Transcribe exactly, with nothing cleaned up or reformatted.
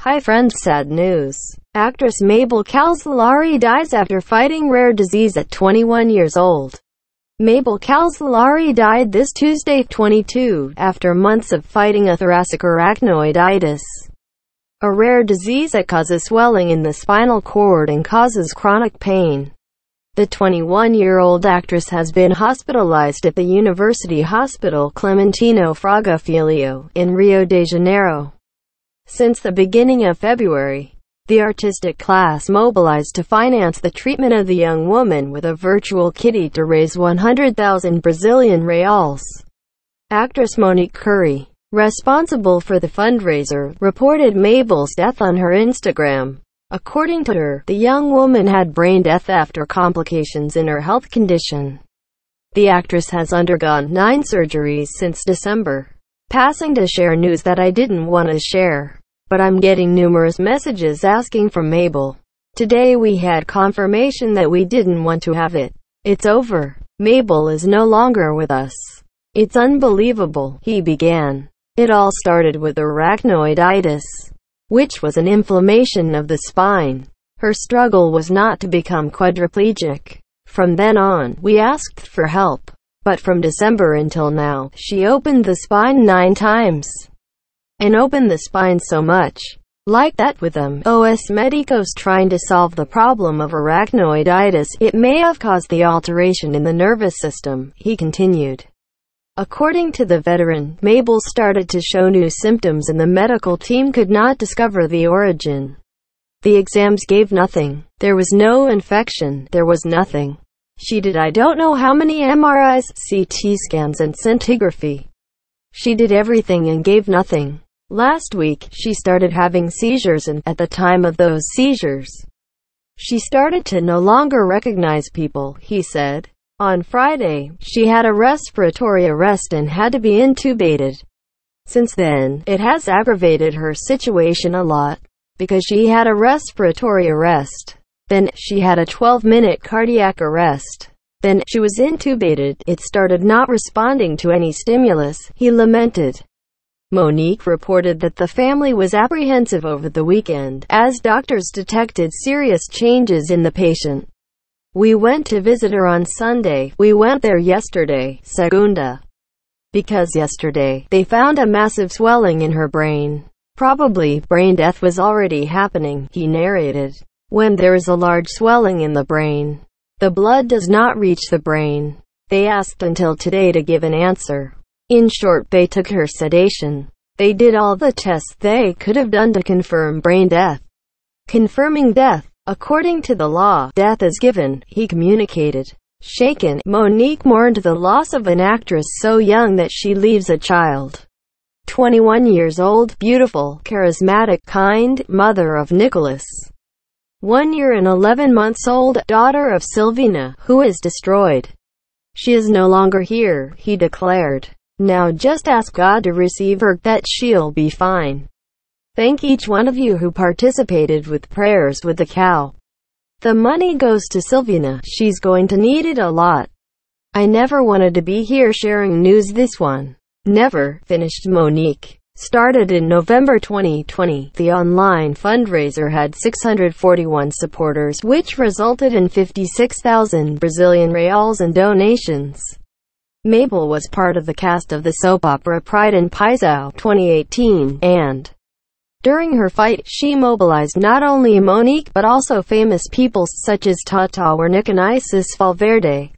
Hi friends, sad news. Actress Mabel Calzolari dies after fighting rare disease at twenty-one years old. Mabel Calzolari died this Tuesday, twenty-two, after months of fighting a thoracic arachnoiditis, a rare disease that causes swelling in the spinal cord and causes chronic pain. The twenty-one-year-old actress has been hospitalized at the University Hospital Clementino Fraga Filho, in Rio de Janeiro, since the beginning of February. The artistic class mobilized to finance the treatment of the young woman with a virtual kitty to raise one hundred thousand Brazilian reals. Actress Monique Curry, responsible for the fundraiser, reported Mabel's death on her Instagram. According to her, the young woman had brain death after complications in her health condition. The actress has undergone nine surgeries since December, passing to share news that I didn't want to share. But I'm getting numerous messages asking from Mabel. Today we had confirmation that we didn't want to have it. It's over. Mabel is no longer with us. It's unbelievable, he began. It all started with arachnoiditis, which was an inflammation of the spine. Her struggle was not to become quadriplegic. From then on, we asked for help. But from December until now, she opened the spine nine times. And opened the spine so much, like that with them, os médicos trying to solve the problem of arachnoiditis, it may have caused the alteration in the nervous system, he continued. According to the veteran, Mabel started to show new symptoms and the medical team could not discover the origin. The exams gave nothing. There was no infection. There was nothing. She did I don't know how many M R Is, C T scans and scintigraphy. She did everything and gave nothing. Last week, she started having seizures and, at the time of those seizures, she started to no longer recognize people, he said. On Friday, she had a respiratory arrest and had to be intubated. Since then, it has aggravated her situation a lot, because she had a respiratory arrest. Then, she had a twelve-minute cardiac arrest. Then, she was intubated. It started not responding to any stimulus, he lamented. Monique reported that the family was apprehensive over the weekend, as doctors detected serious changes in the patient. We went to visit her on Sunday. We went there yesterday, Segunda, because yesterday, they found a massive swelling in her brain. Probably, brain death was already happening, he narrated. When there is a large swelling in the brain, the blood does not reach the brain. They asked until today to give an answer. In short, they took her sedation. They did all the tests they could have done to confirm brain death. Confirming death. According to the law, death is given, he communicated. Shaken, Monique mourned the loss of an actress so young that she leaves a child. twenty-one years old, beautiful, charismatic, kind, mother of Nicholas. One year and eleven months old, daughter of Silvina, who is destroyed. She is no longer here, he declared. Now just ask God to receive her, that she'll be fine. Thank each one of you who participated with prayers with the cow. The money goes to Silvina. She's going to need it a lot. I never wanted to be here sharing news this one. Never, finished Monique. Started in November twenty twenty, the online fundraiser had six hundred forty-one supporters, which resulted in fifty-six thousand Brazilian reals in donations. Mabel was part of the cast of the soap opera Pride and Paixão twenty eighteen, and during her fight, she mobilized not only Monique but also famous people such as Tata Wernick and Isis Valverde.